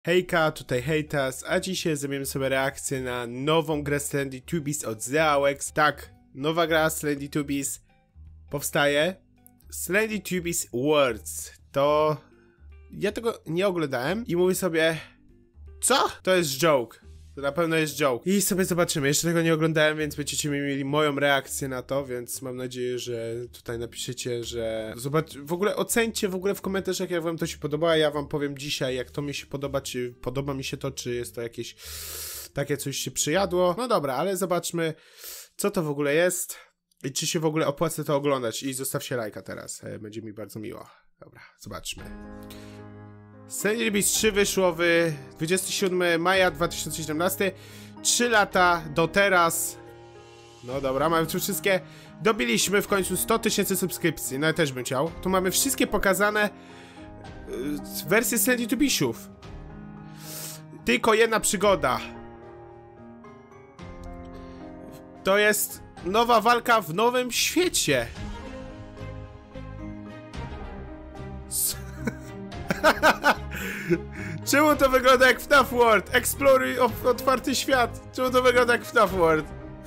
Hejka, tutaj Hejtas, a dzisiaj zrobimy sobie reakcję na nową grę Slendytubbies od ZeaWex. Tak, nowa gra Slendytubbies powstaje. Slendytubbies Worlds. To... ja tego nie oglądałem i mówię sobie... co? To jest joke. To na pewno jest joke. I sobie zobaczymy. Jeszcze tego nie oglądałem, więc będziecie mieli moją reakcję na to, więc mam nadzieję, że tutaj napiszecie, że... w ogóle ocencie w ogóle w komentarzach, jak wam to się podoba, a ja wam powiem dzisiaj, jak to mi się podoba, czy podoba mi się to, czy jest to jakieś takie coś się przyjadło. No dobra, ale zobaczmy, co to w ogóle jest i czy się w ogóle opłaca to oglądać. I zostawcie lajka teraz, będzie mi bardzo miło. Dobra, zobaczmy. Slendytubbies 3 wyszło w 27 maja 2017. 3 lata do teraz. No dobra, mamy tu wszystkie. Dobiliśmy w końcu 100 000 subskrypcji. No ja też bym chciał. Tu mamy wszystkie pokazane wersje Slendytubbiesów. Tylko jedna przygoda. To jest nowa walka w nowym świecie. Czemu to wygląda jak FNAF World? Exploruj otwarty świat. Czemu to wygląda jak FNAF World?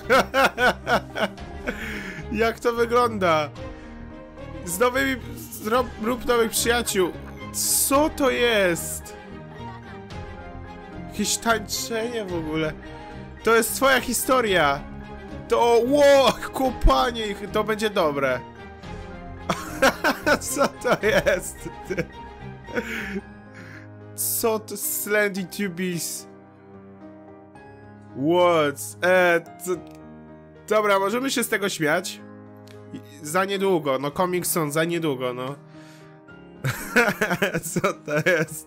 Jak to wygląda? Z nowymi... rób nowych przyjaciół. Co to jest? Jakieś tańczenie w ogóle. To jest twoja historia. To... ło, kopanie ich. To będzie dobre. Co to jest? Co to Slendytubbies? What? Dobra, możemy się z tego śmiać. Za niedługo, no coming soon, za niedługo, no. Co to jest?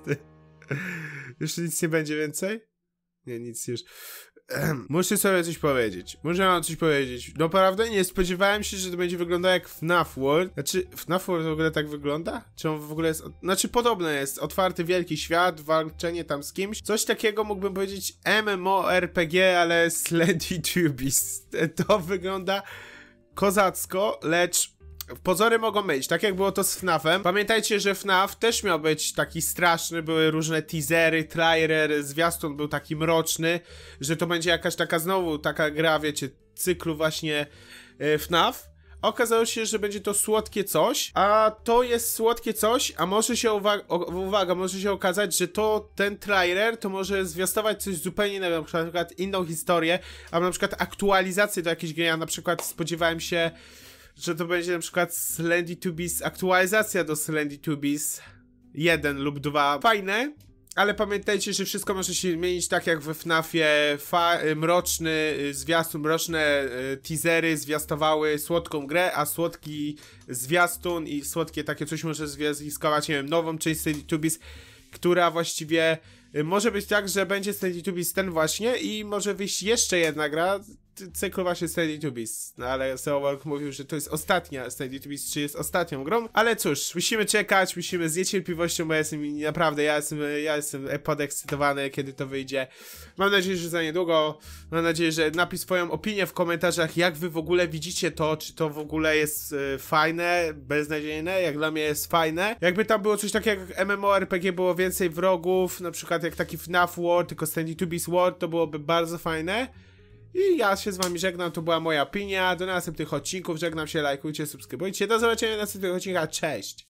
Jeszcze nic nie będzie więcej? Nie, nic już. Muszę sobie coś powiedzieć. Muszę wam coś powiedzieć. Naprawdę nie spodziewałem się, że to będzie wyglądało jak FNAF World. Znaczy, FNAF World w ogóle tak wygląda? Czy on w ogóle jest... znaczy, podobne jest. Otwarty wielki świat, walczenie tam z kimś. Coś takiego mógłbym powiedzieć MMORPG, ale Slendytubbies. To wygląda kozacko, lecz... pozory mogą mylić, tak jak było to z FNAF-em. Pamiętajcie, że FNAF też miał być taki straszny, były różne teasery, trailer, zwiastun był taki mroczny, że to będzie jakaś taka znowu taka gra, wiecie, cyklu właśnie FNAF. Okazało się, że będzie to słodkie coś, a to jest słodkie coś, a może się, uwaga, może się okazać, że to, ten trailer, to może zwiastować coś zupełnie innego, na przykład inną historię, albo na przykład aktualizację do jakiejś gry. Ja na przykład spodziewałem się, że to będzie na przykład Slendytubbies, aktualizacja do Slendytubbies 1 lub 2. Fajne, ale pamiętajcie, że wszystko może się zmienić tak jak we FNAFie. Mroczny zwiastun, mroczne teasery zwiastowały słodką grę, a słodki zwiastun i słodkie takie coś może zwiastować, nie wiem, nową część Slendytubbies, która właściwie może być tak, że będzie Slendytubbies ten właśnie i może wyjść jeszcze jedna gra, cyklu właśnie Slendytubbies, no ale ZeaWex mówił, że to jest ostatnia, Slendytubbies 3 jest ostatnią grą, ale cóż, musimy czekać, musimy z niecierpliwością, bo naprawdę, ja jestem podekscytowany, kiedy to wyjdzie. Mam nadzieję, że za niedługo, mam nadzieję, że napisz swoją opinię w komentarzach, jak wy w ogóle widzicie to, czy to w ogóle jest fajne, beznadziejne, jak dla mnie jest fajne. Jakby tam było coś takiego jak MMORPG, było więcej wrogów, na przykład jak taki FNAF World, tylko Slendytubbies World, to byłoby bardzo fajne. I ja się z wami żegnam, to była moja opinia. Do następnych odcinków, żegnam się, lajkujcie, subskrybujcie. Do zobaczenia w następnych odcinkach, cześć!